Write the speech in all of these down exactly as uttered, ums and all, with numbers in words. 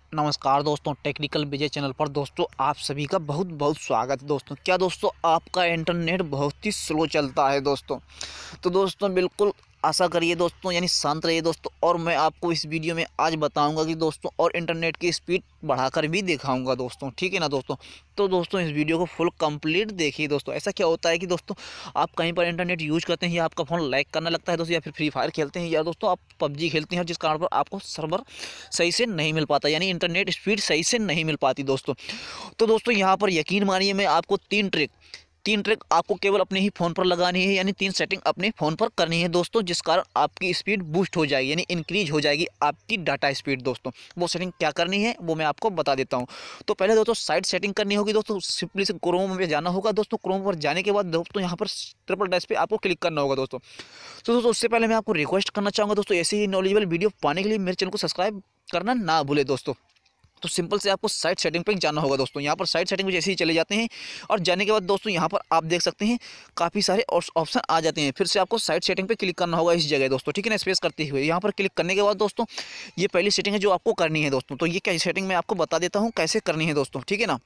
नमस्कार दोस्तों, टेक्निकल विजय चैनल पर दोस्तों आप सभी का बहुत बहुत स्वागत है। दोस्तों क्या दोस्तों आपका इंटरनेट बहुत ही स्लो चलता है दोस्तों। तो दोस्तों बिल्कुल आशा करिए दोस्तों, यानी शांत रहिए दोस्तों। और मैं आपको इस वीडियो में आज बताऊंगा कि दोस्तों और इंटरनेट की स्पीड बढ़ाकर भी दिखाऊंगा दोस्तों, ठीक है ना दोस्तों। तो दोस्तों इस वीडियो को फुल कंप्लीट देखिए दोस्तों। ऐसा क्या होता है कि दोस्तों आप कहीं पर इंटरनेट यूज़ करते हैं या आपका फ़ोन लैग करने लगता है दोस्तों, या फिर फ्री फायर खेलते हैं, या दोस्तों आप पबजी खेलते हैं, जिस कारण पर आपको सर्वर सही से नहीं मिल पाता, यानी इंटरनेट स्पीड सही से नहीं मिल पाती दोस्तों। तो दोस्तों यहाँ पर यकीन मानिए, मैं आपको तीन ट्रिक तीन ट्रिक आपको केवल अपने ही फ़ोन पर लगानी है, यानी तीन सेटिंग अपने फ़ोन पर करनी है दोस्तों, जिस कारण आपकी स्पीड बूस्ट हो जाएगी, यानी इंक्रीज हो जाएगी आपकी डाटा स्पीड दोस्तों। वो सेटिंग क्या करनी है वो मैं आपको बता देता हूँ। तो पहले दोस्तों साइड सेटिंग करनी होगी दोस्तों। सिंपली से क्रोम में जाना होगा दोस्तों। क्रोम पर जाने के बाद दोस्तों यहाँ पर ट्रिपल डैश पे आपको क्लिक करना होगा दोस्तों। तो दोस्तों उससे पहले मैं आपको रिक्वेस्ट करना चाहूँगा दोस्तों, ऐसे ही नॉलेजेबल वीडियो पाने के लिए मेरे चैनल को सब्सक्राइब करना ना भूले दोस्तों। तो सिंपल से आपको साइट सेटिंग पे जाना होगा दोस्तों। यहाँ पर साइट सेटिंग में जैसे ही चले जाते हैं और जाने के बाद दोस्तों यहाँ पर आप देख सकते हैं काफ़ी सारे ऑप्शन आ जाते हैं। फिर से आपको साइट सेटिंग पे क्लिक करना होगा इस जगह दोस्तों, ठीक है ना, स्पेस करते हुए। यहाँ पर क्लिक करने के बाद दोस्तों ये पहली सेटिंग है जो आपको करनी है दोस्तों। तो ये क्या सेटिंग मैं आपको बता देता हूँ कैसे करनी है दोस्तों, ठीक है ना।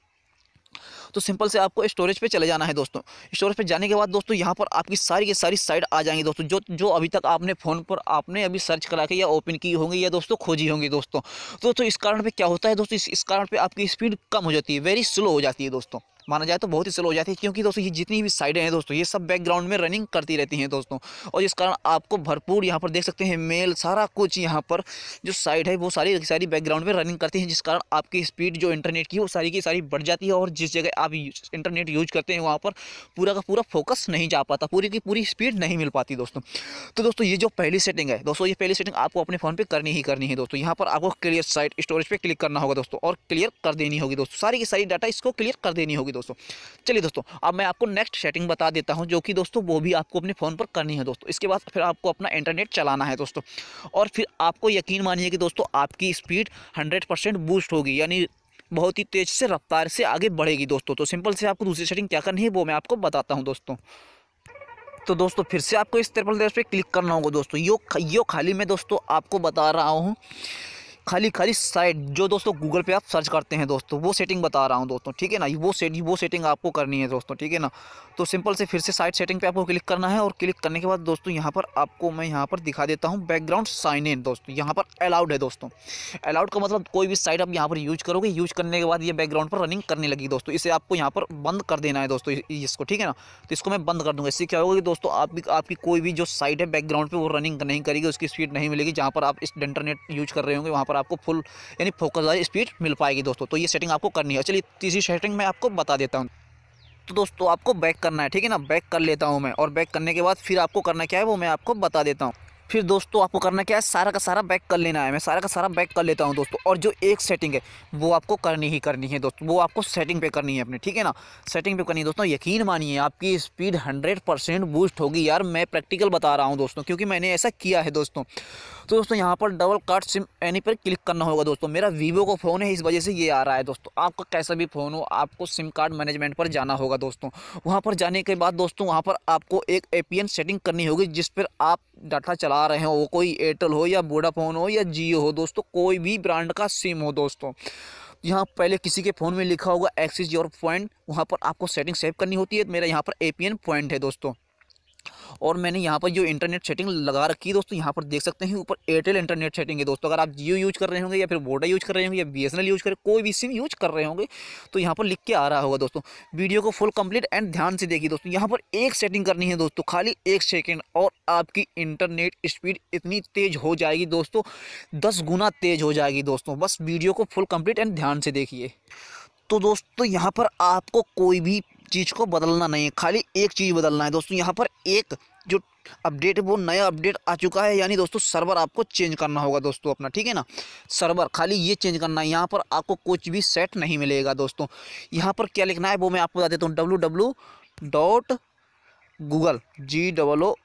तो सिंपल से आपको स्टोरेज पे चले जाना है दोस्तों। स्टोरेज पे जाने के बाद दोस्तों यहाँ पर आपकी सारी की सारी साइट आ जाएंगी दोस्तों, जो जो अभी तक आपने फ़ोन पर आपने अभी सर्च करा के या ओपन की होंगी या दोस्तों खोजी होंगी दोस्तों। तो तो इस कारण पे क्या होता है दोस्तों, इस इस कारण पे आपकी स्पीड कम हो जाती है, वेरी स्लो हो जाती है दोस्तों। माना जाए तो बहुत ही स्लो हो जाती है, क्योंकि दोस्तों ये जितनी भी साइडें हैं दोस्तों ये सब बैकग्राउंड में रनिंग करती रहती हैं दोस्तों। और इस कारण आपको भरपूर यहाँ पर देख सकते हैं मेल सारा कुछ यहाँ पर जो साइट है वो सारी सारी बैकग्राउंड में रनिंग करती हैं, जिस कारण आपकी स्पीड जो इंटरनेट की वो सारी की सारी बढ़ जाती है। और जिस जगह आप इंटरनेट यूज करते हैं वहाँ पर पूरा का पूरा फोकस नहीं जा पाता, पूरी की पूरी स्पीड नहीं मिल पाती दोस्तों। तो दोस्तों ये जो पहली सेटिंग है दोस्तों, ये पहली सेटिंग आपको अपने फ़ोन पे करनी ही करनी है दोस्तों। यहाँ पर आपको क्लियर साइट स्टोरेज पे क्लिक करना होगा दोस्तों और क्लियर कर देनी होगी दोस्तों, सारी की सारी डाटा इसको क्लियर कर देनी होगी दोस्तों। चलिए दोस्तों अब मैं आपको नेक्स्ट सेटिंग बता देता हूँ, जो कि दोस्तों वो भी आपको अपने फ़ोन पर करनी है दोस्तों। इसके बाद फिर आपको अपना इंटरनेट चलाना है दोस्तों, और फिर आपको यकीन मानिए कि दोस्तों आपकी स्पीड हंड्रेड परसेंट बूस्ट होगी, यानी बहुत ही तेज़ से रफ्तार से आगे बढ़ेगी दोस्तों। तो सिंपल से आपको दूसरी सेटिंग क्या करनी है वो मैं आपको बताता हूँ दोस्तों। तो दोस्तों फिर से आपको इस ट्रिपल डैश पे क्लिक करना होगा दोस्तों। यो यो खाली मैं दोस्तों आपको बता रहा हूँ, खाली खाली साइट जो दोस्तों गूगल पे आप सर्च करते हैं दोस्तों, वो सेटिंग बता रहा हूं दोस्तों, ठीक है ना। वो सेट वो सेटिंग आपको करनी है दोस्तों, ठीक है ना। तो सिंपल से फिर से साइट सेटिंग पे आपको क्लिक करना है, और क्लिक करने के बाद दोस्तों यहाँ पर आपको मैं यहाँ पर दिखा देता हूँ बैकग्राउंड साइन इन दोस्तों। यहाँ पर अलाउड है दोस्तों। अलाउड का मतलब कोई भी साइट आप यहाँ पर यूज करोगे, यूज करने के बाद ये बैकग्राउंड पर रनिंग करने लगी दोस्तों, इसे आपको यहाँ पर बंद कर देना है दोस्तों इसको, ठीक है ना। तो इसको मैं बंद कर दूँगा। इससे क्या होगा कि दोस्तों आपकी आपकी कोई भी जो साइट है बैकग्राउंड पर वो रनिंग नहीं करेगी, उसकी स्पीड नहीं मिलेगी। जहाँ पर आप इस इंटरनेट यूज कर रहे होंगे वहाँ पर आपको फुल यानी फोकस वाली स्पीड मिल पाएगी दोस्तों। तो ये सेटिंग आपको करनी है। चलिए तीसरी सेटिंग मैं आपको बता देता हूँ। तो दोस्तों आपको बैक करना है, ठीक है ना। बैक कर लेता हूँ मैं, और बैक करने के बाद फिर आपको करना क्या है वो मैं आपको बता देता हूँ। फिर दोस्तों आपको करना क्या है, सारा का सारा बैक कर लेना है। मैं सारा का सारा बैक कर लेता हूँ दोस्तों, और जो एक सेटिंग है वो आपको करनी ही करनी है दोस्तों। वो आपको सेटिंग पे करनी है अपने, ठीक है ना। सेटिंग पे करनी है दोस्तों। यकीन मानिए आपकी स्पीड हंड्रेड परसेंट बूस्ट होगी यार, मैं प्रैक्टिकल बता रहा हूँ दोस्तों, क्योंकि मैंने ऐसा किया है दोस्तों। तो दोस्तों यहाँ पर डबल कार्ड सिम एनी पर क्लिक करना होगा दोस्तों। मेरा वीवो का फ़ोन है, इस वजह से ये आ रहा है दोस्तों। आपका कैसा भी फ़ोन हो, आपको सिम कार्ड मैनेजमेंट पर जाना होगा दोस्तों। वहाँ पर जाने के बाद दोस्तों वहाँ पर आपको एक ए पी एन सेटिंग करनी होगी, जिस पर आप डाटा चला रहे हो, वो कोई एयरटेल हो या वोडाफोन हो या जियो हो दोस्तों, कोई भी ब्रांड का सिम हो दोस्तों। यहाँ पहले किसी के फ़ोन में लिखा होगा एक्सिस योर पॉइंट, वहाँ पर आपको सेटिंग सेव करनी होती है। मेरा यहाँ पर ए पी एन पॉइंट है दोस्तों, और मैंने यहाँ पर जो इंटरनेट सेटिंग लगा रखी है दोस्तों, यहाँ पर देख सकते हैं ऊपर एयरटेल इंटरनेट सेटिंग है दोस्तों। अगर आप जियो यूज कर रहे होंगे या फिर वोडा यूज कर रहे होंगे या B S N L use कर कोई भी सिम यूज कर रहे होंगे, तो यहाँ पर लिख के आ रहा होगा दोस्तों। वीडियो को फुल कंप्लीट एंड ध्यान से देखिए दोस्तों। यहाँ पर एक सेटिंग करनी है दोस्तों, खाली एक सेकेंड, और आपकी इंटरनेट स्पीड इतनी तेज़ हो जाएगी दोस्तों, दस गुना तेज़ हो जाएगी दोस्तों। बस वीडियो को फुल कंप्लीट एंड ध्यान से देखिए। तो दोस्तों यहाँ पर आपको कोई भी चीज़ को बदलना नहीं है, खाली एक चीज़ बदलना है दोस्तों। यहाँ पर एक जो अपडेट है वो नया अपडेट आ चुका है, यानी दोस्तों सर्वर आपको चेंज करना होगा दोस्तों अपना, ठीक है ना। सर्वर खाली ये चेंज करना है, यहाँ पर आपको कुछ भी सेट नहीं मिलेगा दोस्तों। यहाँ पर क्या लिखना है वो मैं आपको बता देता हूँ। W W dot Google G double O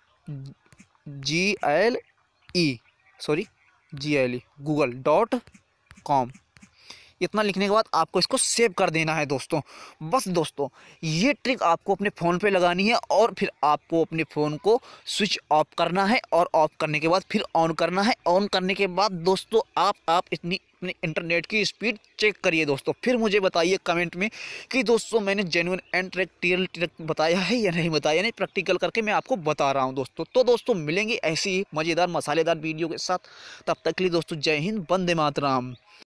G L E sorry G L E Google dot com, इतना लिखने के बाद आपको इसको सेव कर देना है दोस्तों। बस दोस्तों ये ट्रिक आपको अपने फ़ोन पे लगानी है और फिर आपको अपने फ़ोन को स्विच ऑफ करना है और ऑफ करने के बाद फिर ऑन करना है। ऑन करने के बाद दोस्तों आप आप इतनी अपने इंटरनेट की स्पीड चेक करिए दोस्तों, फिर मुझे बताइए कमेंट में कि दोस्तों मैंने genuine and trick real trick बताया है या नहीं बताया। नहीं, प्रैक्टिकल करके मैं आपको बता रहा हूं दोस्तों। तो दोस्तों मिलेंगे ऐसी ही मज़ेदार मसालेदार वीडियो के साथ, तब तक के लिए दोस्तों जय हिंद, वंदे मातरम।